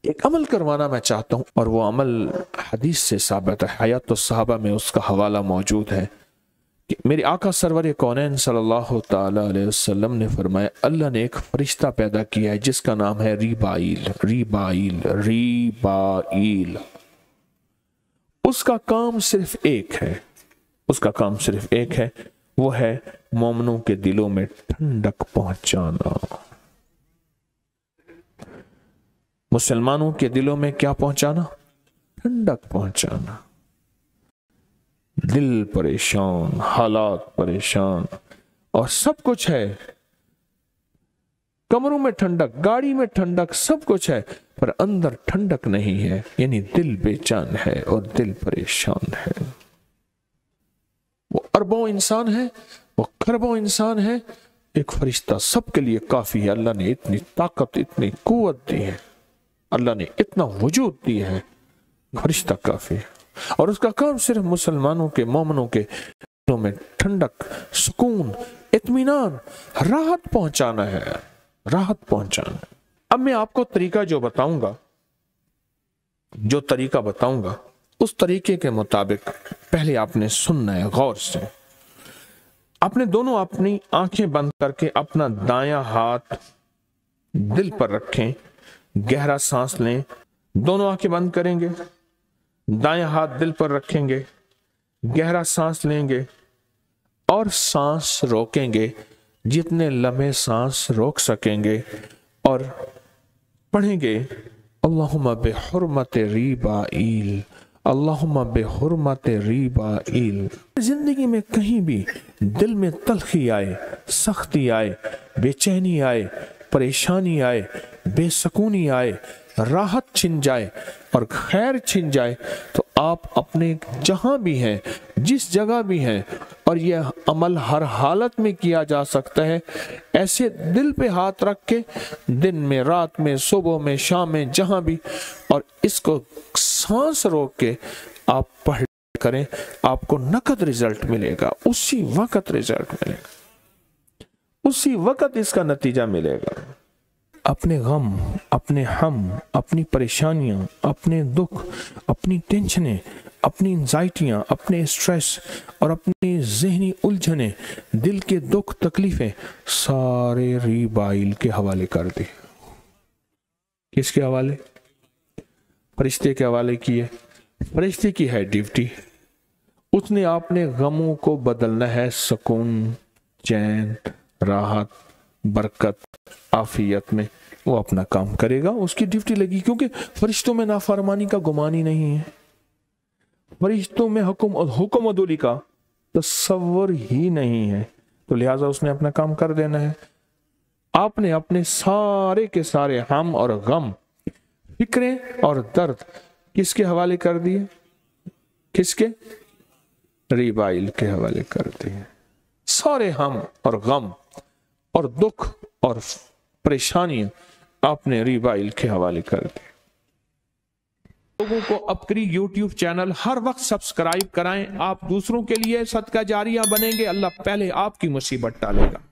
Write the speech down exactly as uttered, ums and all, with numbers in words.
ایک عمل کروانا میں چاہتا ہوں، اور وہ عمل حدیث سے ثابت ہے، حیات الصحابہ میں اس کا حوالہ موجود ہے کہ میری آقا سرور کونین صلی اللہ تعالی علیہ وسلم نے فرمایا اللہ نے ایک فرشتہ پیدا کیا ہے جس کا نام ہے ریبائیل ریبائیل ریبائیل اس کا کام صرف ایک ہے اس کا کام صرف ایک ہے وہ ہے مومنوں کے دلوں میں ٹھنڈک پہنچانا، مسلمانوں کے دلوں میں کیا پہنچانا؟ ٹھنڈک پہنچانا۔ دل پریشان، حالات پریشان، اور سب کچھ ہے، کمروں میں ٹھنڈک، گاڑی میں ٹھنڈک، سب کچھ ہے، پر اندر ٹھنڈک نہیں ہے، یعنی دل بے چین ہے اور دل پریشان ہے۔ وہ اربوں انسان ہے، وہ کھربوں انسان ہے، ایک فرشتہ سب کے لیے کافی ہے۔ اللہ نے اتنی طاقت، اتنی قوت دی ہے، اللہ نے اتنا وجود دیا ہے، فرشتہ کافی ہے، اور اس کا کام صرف مسلمانوں کے، مومنوں کے دلوں میں ٹھنڈک، سکون، اطمینان، راحت پہنچانا ہے، راحت پہنچانا ہے۔ اب میں آپ کو طریقہ جو بتاؤں گا جو طریقہ بتاؤں گا اس طریقے کے مطابق پہلے آپ نے سننا ہے غور سے۔ آپ نے دونوں اپنی آنکھیں بند کر کے اپنا دایاں ہاتھ دل پر رکھیں، گہرا سانس لیں، دونوں آنکھیں بند کریں گے، دایاں ہاتھ دل پر رکھیں گے، گہرا سانس لیں گے اور سانس روکیں گے جتنے لمحے سانس روک سکیں گے، اور پڑھیں گے اللہم بحرمت ریبائیل، اللہم بحرمت ریبائیل۔ زندگی میں کہیں بھی دل میں تلخی آئے، سختی آئے، بے چینی آئے، پریشانی آئے، بے سکونی آئے، راحت چھن جائے اور خیر چھن جائے، تو آپ اپنے جہاں بھی ہیں، جس جگہ بھی ہیں، اور یہ عمل ہر حالت میں کیا جا سکتا ہے، ایسے دل پہ ہاتھ رکھ کے دن میں، رات میں، صبح میں، شام میں، جہاں بھی، اور اس کو سانس روک کے آپ پڑھ کریں، آپ کو نقد رزلٹ ملے گا، اسی وقت رزلٹ ملے گا، اسی وقت اس کا نتیجہ ملے گا۔ اپنے غم، اپنے ہم، اپنی پریشانیاں، اپنے دکھ، اپنی ٹینشنیں، اپنی انزائٹیاں، اپنے سٹریس اور اپنی ذہنی الجھنیں، دل کے دکھ، تکلیفیں سارے ریبائیل کے حوالے کر دی۔ کس کے حوالے؟ فرشتے کے حوالے کیے۔ فرشتے کی ہے ڈیوٹی، اس نے آپ نے غموں کو بدلنا ہے سکون، چین، راحت، برکت، عافیت میں، وہ اپنا کام کرے گا، اس کی ڈیوٹی لگی، کیونکہ فرشتوں میں نافرمانی کا گمان ہی نہیں ہے، فرشتوں میں حکم حکم عدولی کا تصور ہی نہیں ہے، تو لہٰذا اس نے اپنا کام کر دینا ہے۔ آپ نے اپنے سارے کے سارے ہم اور غم، فکریں اور درد کس کے حوالے کر دیے؟ کس کے؟ ریبائیل کے حوالے کر دیے۔ سارے ہم اور غم اور دکھ اور پریشانیاں آپ نے ریبائیل کے حوالے کر دی۔ لوگوں کو اپکری یوٹیوب چینل ہر وقت سبسکرائب کرائیں، آپ دوسروں کے لیے صدقہ جاریہ بنیں گے، اللہ پہلے آپ کی مصیبت ٹالے گا۔